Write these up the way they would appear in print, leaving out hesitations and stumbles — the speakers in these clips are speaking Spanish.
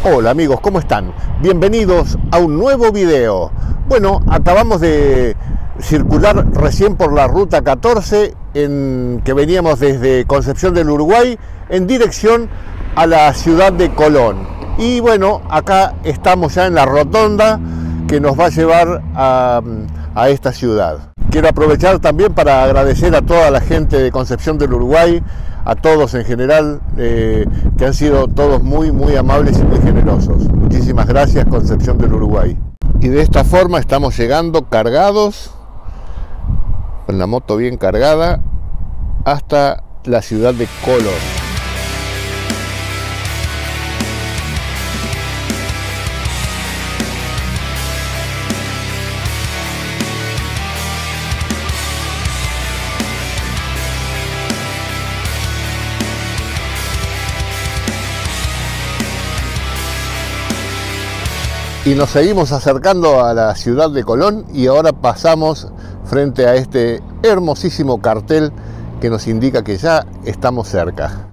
Hola amigos, ¿cómo están? Bienvenidos a un nuevo video. Bueno, acabamos de circular recién por la ruta 14 que veníamos desde Concepción del Uruguay en dirección a la ciudad de Colón. Y bueno, acá estamos ya en la rotonda que nos va a llevar a esta ciudad. Quiero aprovechar también para agradecer a toda la gente de Concepción del Uruguay, a todos en general, que han sido todos muy amables y muy generosos. Muchísimas gracias, Concepción del Uruguay. Y de esta forma estamos llegando cargados, con la moto bien cargada, hasta la ciudad de Colón. Y nos seguimos acercando a la ciudad de Colón y ahora pasamos frente a este hermosísimo cartel que nos indica que ya estamos cerca.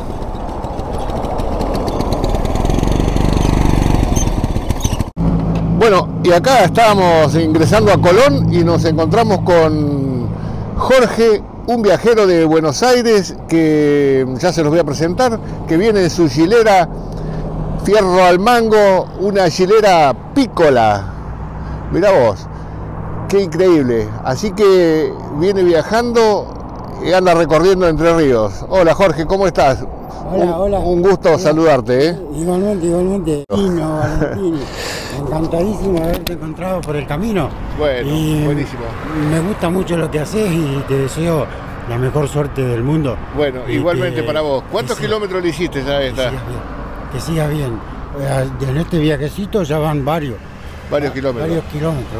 Bueno, y acá estábamos ingresando a Colón y nos encontramos con Jorge, un viajero de Buenos Aires que ya se los voy a presentar, que viene de su hilera Fierro al Mango, una hilera pícola. Mirá vos, qué increíble. Así que viene viajando y anda recorriendo Entre Ríos. Hola Jorge, ¿cómo estás? Hola. Un gusto saludarte, ¿eh? Igualmente. Valentino, encantadísimo de haberte encontrado por el camino. Bueno, buenísimo. Me gusta mucho lo que haces y te deseo la mejor suerte del mundo. Bueno, igualmente para vos. ¿Cuántos kilómetros le hiciste ya esta? Que sigas bien. En este viajecito ya van varios kilómetros. Varios kilómetros.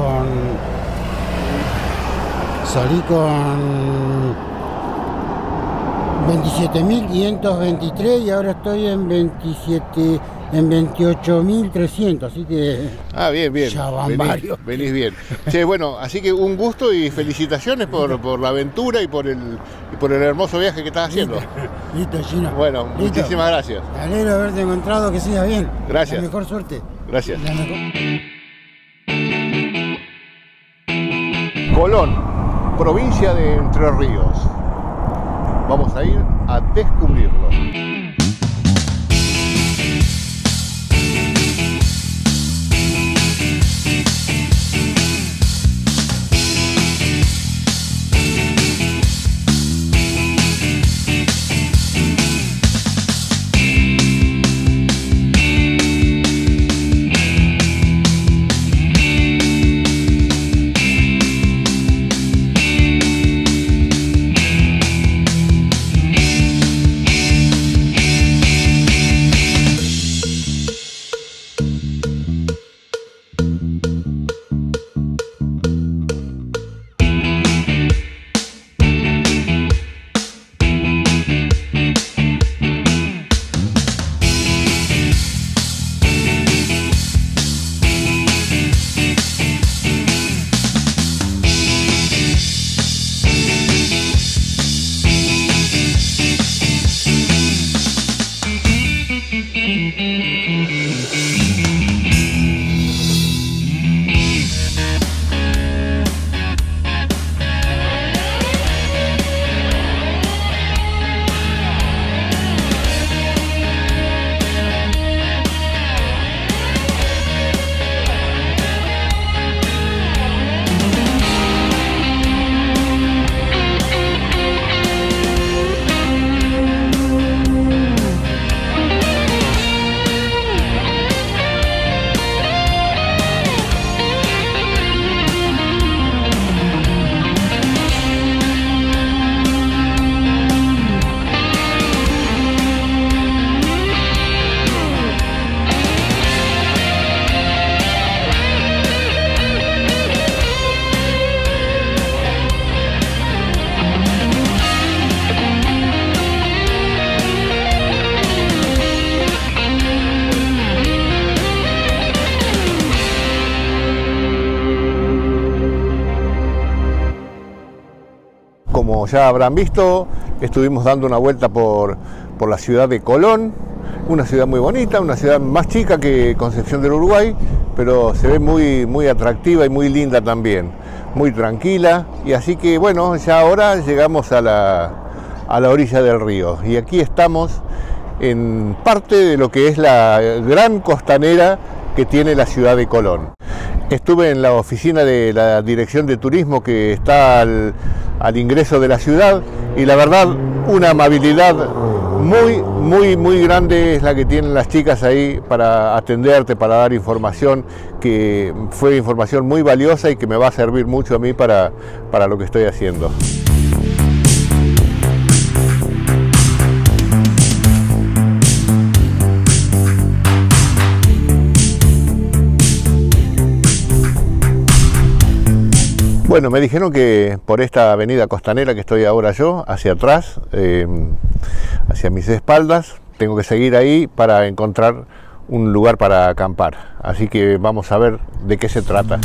Salí con 27.523 y ahora estoy en 28.300, así que bien. Ya van varios. Venís bien. Che, bueno, así que un gusto y felicitaciones por la aventura y por el hermoso viaje que estás haciendo. Listo, Chino. Bueno, Listo. Muchísimas gracias. Me alegro de haberte encontrado, que sigas bien. Gracias. La mejor suerte. Gracias. Colón, provincia de Entre Ríos. Vamos a ir a descubrirlo. Como ya habrán visto, estuvimos dando una vuelta por la ciudad de Colón una ciudad muy bonita, una ciudad más chica que Concepción del Uruguay, pero se ve muy atractiva y muy linda también, muy tranquila. Y así que bueno, ya ahora llegamos a la orilla del río y aquí estamos en parte de lo que es la gran costanera que tiene la ciudad de Colón. Estuve en la oficina de la Dirección de Turismo que está al ingreso de la ciudad y la verdad una amabilidad muy grande es la que tienen las chicas ahí para atenderte, para dar información, que fue información muy valiosa y que me va a servir mucho a mí para lo que estoy haciendo. Bueno, me dijeron que por esta avenida costanera que estoy ahora yo, hacia atrás, hacia mis espaldas, tengo que seguir ahí para encontrar un lugar para acampar. Así que vamos a ver de qué se trata.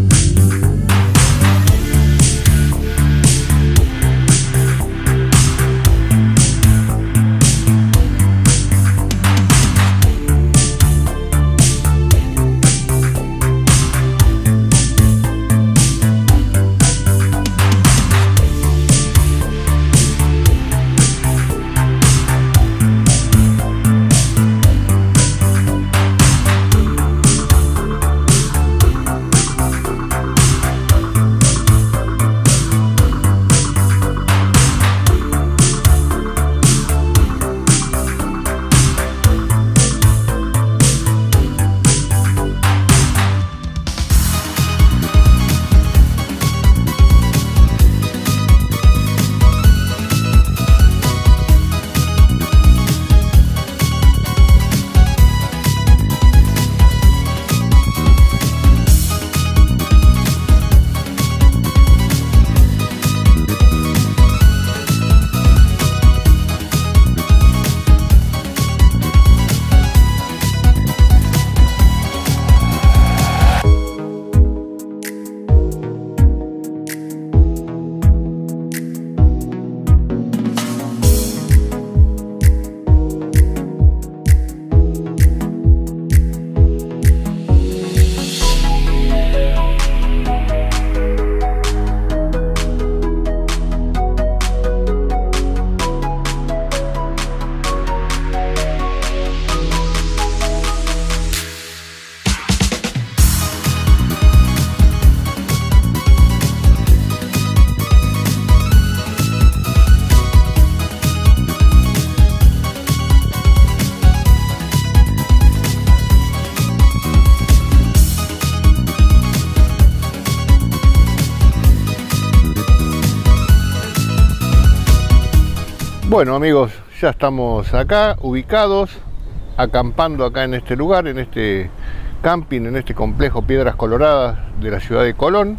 Bueno amigos, ya estamos acá ubicados, acampando acá en este lugar, en este camping, en este complejo Piedras Coloradas de la ciudad de Colón.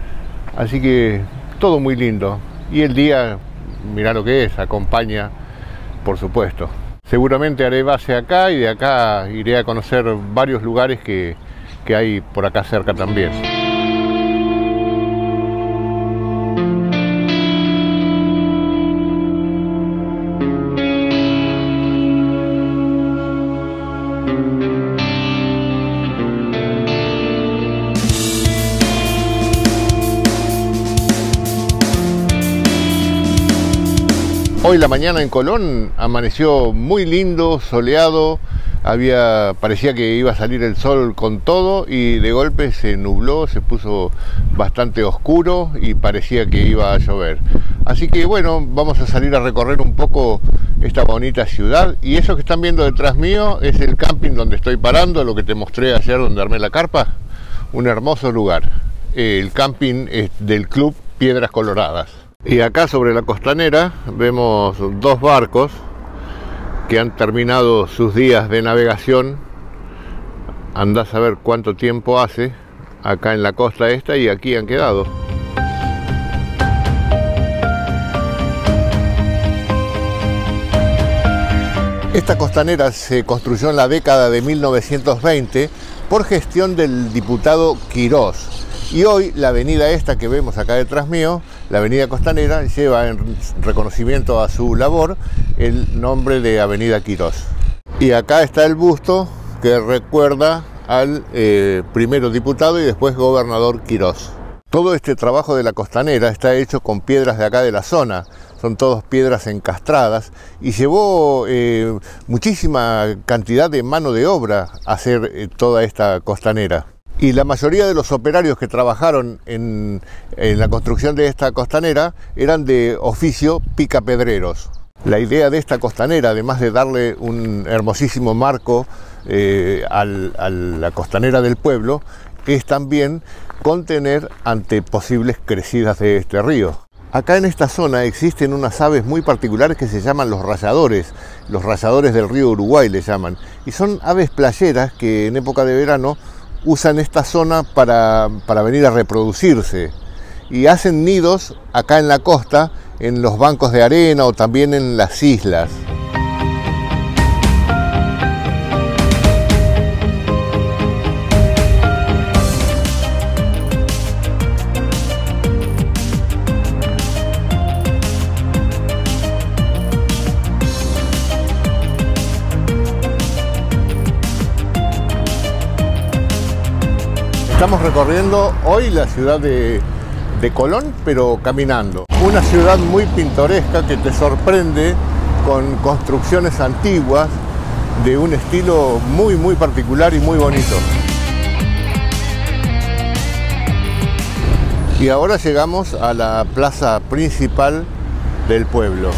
Así que todo muy lindo. Y el día, mirá lo que es, acompaña, por supuesto. Seguramente haré base acá y de acá iré a conocer varios lugares que hay por acá cerca también. Hoy la mañana en Colón amaneció muy lindo, soleado, parecía que iba a salir el sol con todo y de golpe se nubló, se puso bastante oscuro y parecía que iba a llover. Así que bueno, vamos a salir a recorrer un poco esta bonita ciudad y eso que están viendo detrás mío es el camping donde estoy parando, lo que te mostré ayer donde armé la carpa, un hermoso lugar. El camping es del Club Piedras Coloradas. Y acá sobre la costanera vemos dos barcos que han terminado sus días de navegación. Andás a ver cuánto tiempo hace acá en la costa esta y aquí han quedado. Esta costanera se construyó en la década de 1920 por gestión del diputado Quirós. Y hoy la avenida esta que vemos acá detrás mío, la avenida Costanera, lleva en reconocimiento a su labor el nombre de Avenida Quirós. Y acá está el busto que recuerda al primero diputado y después gobernador Quirós. Todo este trabajo de la costanera está hecho con piedras de acá de la zona, son todas piedras encastradas y llevó muchísima cantidad de mano de obra a hacer toda esta costanera. Y la mayoría de los operarios que trabajaron en la construcción de esta costanera eran de oficio picapedreros. La idea de esta costanera, además de darle un hermosísimo marco a la costanera del pueblo, es también contener ante posibles crecidas de este río. Acá en esta zona existen unas aves muy particulares que se llaman los rayadores del río Uruguay le llaman, y son aves playeras que en época de verano usan esta zona para venir a reproducirse y hacen nidos acá en la costa, en los bancos de arena o también en las islas. Estamos recorriendo hoy la ciudad de Colón, pero caminando. Una ciudad muy pintoresca que te sorprende con construcciones antiguas de un estilo muy particular y muy bonito. Y ahora llegamos a la plaza principal del pueblo.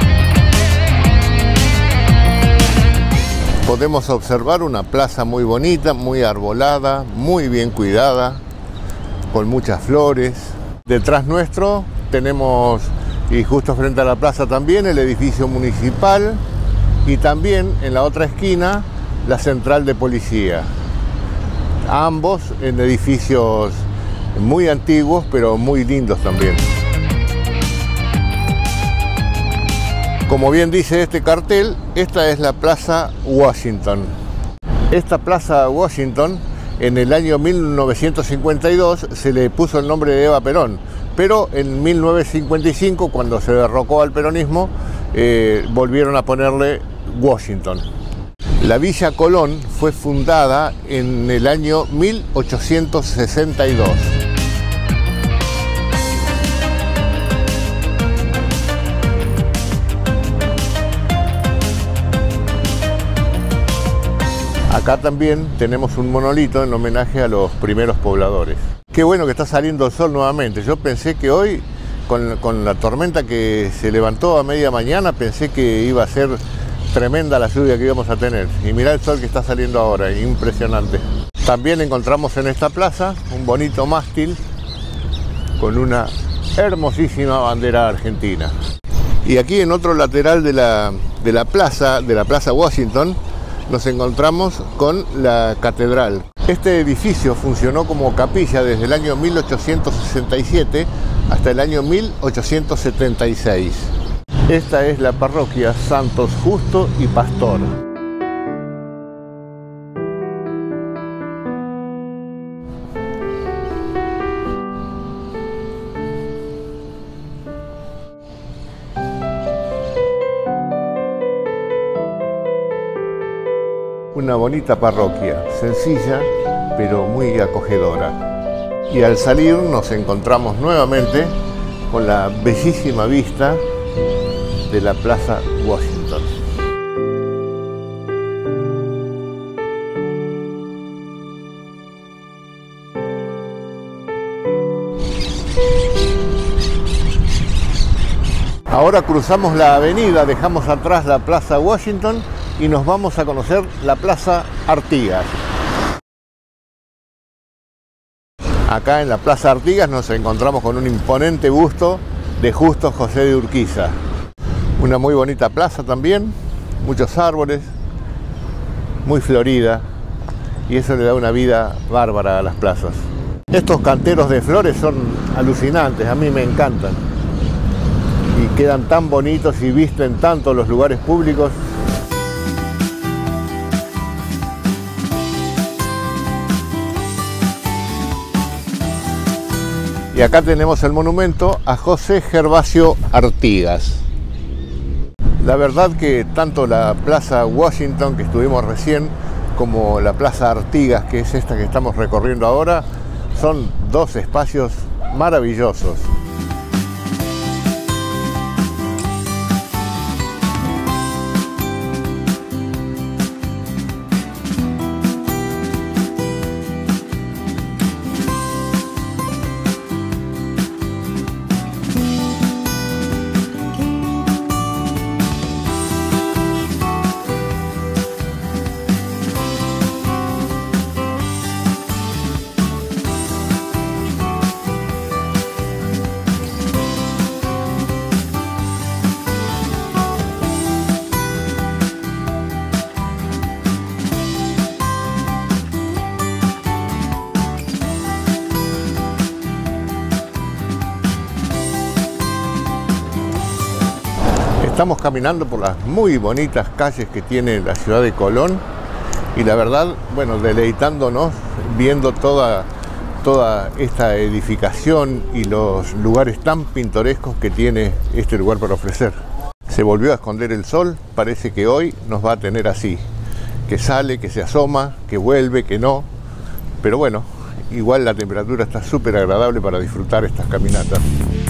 Podemos observar una plaza muy bonita, muy arbolada, muy bien cuidada, con muchas flores. Detrás nuestro tenemos, y justo frente a la plaza también, el edificio municipal y también en la otra esquina la central de policía. Ambos en edificios muy antiguos, pero muy lindos también. Como bien dice este cartel, esta es la Plaza Washington. Esta Plaza Washington, en el año 1952 se le puso el nombre de Eva Perón, pero en 1955, cuando se derrocó al peronismo, volvieron a ponerle Washington. La Villa Colón fue fundada en el año 1862. Acá también tenemos un monolito en homenaje a los primeros pobladores. Qué bueno que está saliendo el sol nuevamente. Yo pensé que hoy, con la tormenta que se levantó a media mañana, pensé que iba a ser tremenda la lluvia que íbamos a tener. Y mirá el sol que está saliendo ahora, impresionante. También encontramos en esta plaza un bonito mástil con una hermosísima bandera argentina. Y aquí en otro lateral de la plaza Washington, nos encontramos con la catedral. Este edificio funcionó como capilla desde el año 1867 hasta el año 1876. Esta es la parroquia Santos Justo y Pastor. Una bonita parroquia, sencilla pero muy acogedora. Y al salir nos encontramos nuevamente con la bellísima vista de la Plaza Washington. Ahora cruzamos la avenida, dejamos atrás la Plaza Washington y nos vamos a conocer la Plaza Artigas. Acá en la Plaza Artigas nos encontramos con un imponente busto de Justo José de Urquiza. Una muy bonita plaza también, muchos árboles, muy florida, y eso le da una vida bárbara a las plazas. Estos canteros de flores son alucinantes, a mí me encantan. Y quedan tan bonitos y visten tanto los lugares públicos. Y acá tenemos el monumento a José Gervasio Artigas. La verdad que tanto la Plaza Washington, que estuvimos recién, como la Plaza Artigas, que es esta que estamos recorriendo ahora, son dos espacios maravillosos. Estamos caminando por las muy bonitas calles que tiene la ciudad de Colón y la verdad, bueno, deleitándonos viendo toda esta edificación y los lugares tan pintorescos que tiene este lugar para ofrecer. Se volvió a esconder el sol, parece que hoy nos va a tener así, que sale, que se asoma, que vuelve, que no, pero bueno, igual la temperatura está súper agradable para disfrutar estas caminatas.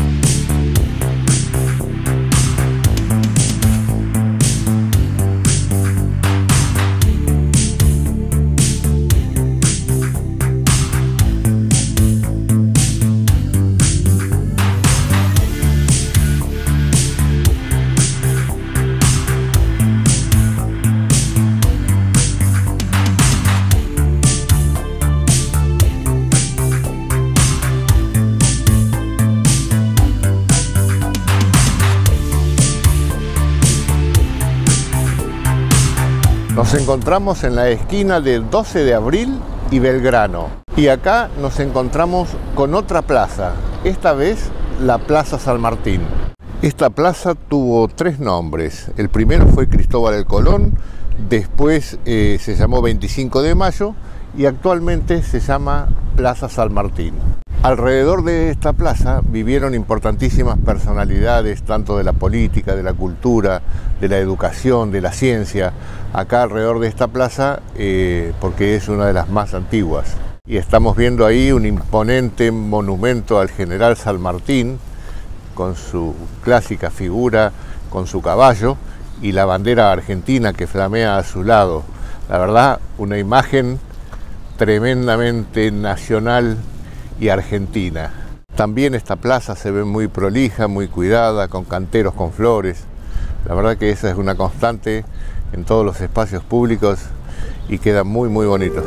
Nos encontramos en la esquina de 12 de abril y Belgrano. Y acá nos encontramos con otra plaza, esta vez la Plaza San Martín. Esta plaza tuvo tres nombres. El primero fue Cristóbal el Colón, después se llamó 25 de Mayo y actualmente se llama Plaza San Martín. Alrededor de esta plaza vivieron importantísimas personalidades, tanto de la política, de la cultura, de la educación, de la ciencia, acá alrededor de esta plaza, porque es una de las más antiguas. Y estamos viendo ahí un imponente monumento al general San Martín, con su clásica figura, con su caballo, y la bandera argentina que flamea a su lado. La verdad, una imagen tremendamente nacional y argentina. También esta plaza se ve muy prolija, muy cuidada, con canteros con flores. La verdad que esa es una constante en todos los espacios públicos y queda muy muy bonito.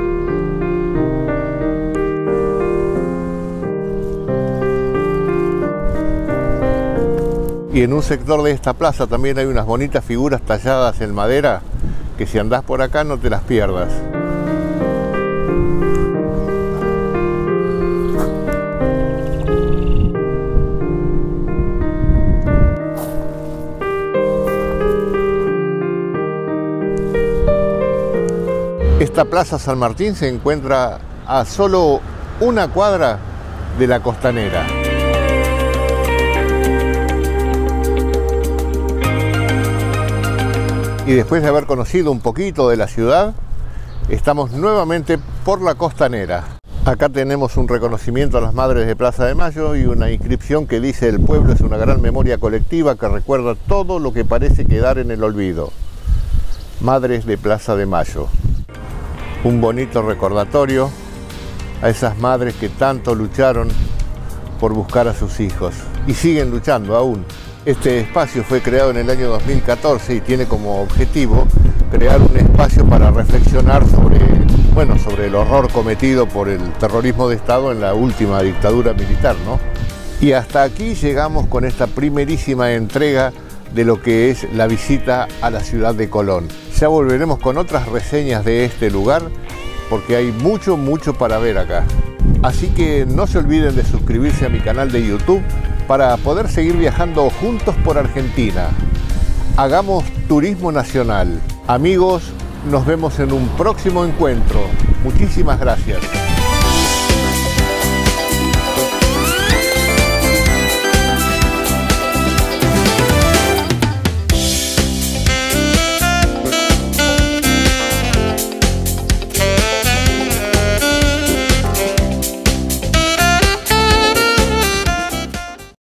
Y en un sector de esta plaza también hay unas bonitas figuras talladas en madera que si andás por acá no te las pierdas. Esta Plaza San Martín se encuentra a solo una cuadra de la Costanera. Y después de haber conocido un poquito de la ciudad, estamos nuevamente por la Costanera. Acá tenemos un reconocimiento a las madres de Plaza de Mayo y una inscripción que dice: el pueblo es una gran memoria colectiva que recuerda todo lo que parece quedar en el olvido. Madres de Plaza de Mayo. Un bonito recordatorio a esas madres que tanto lucharon por buscar a sus hijos y siguen luchando aún. Este espacio fue creado en el año 2014 y tiene como objetivo crear un espacio para reflexionar sobre el horror cometido por el terrorismo de Estado en la última dictadura militar, ¿no? Y hasta aquí llegamos con esta primerísima entrega de lo que es la visita a la ciudad de Colón. Ya volveremos con otras reseñas de este lugar porque hay mucho para ver acá. Así que no se olviden de suscribirse a mi canal de YouTube para poder seguir viajando juntos por Argentina. Hagamos turismo nacional. Amigos, nos vemos en un próximo encuentro. Muchísimas gracias.